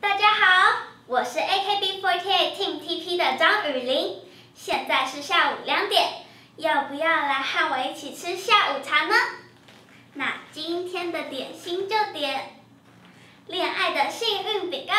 大家好，我是 AKB48 Team TP 的张雨玲，现在是下午2点，要不要来和我一起吃下午茶呢？那今天的点心就点恋爱的幸运饼干。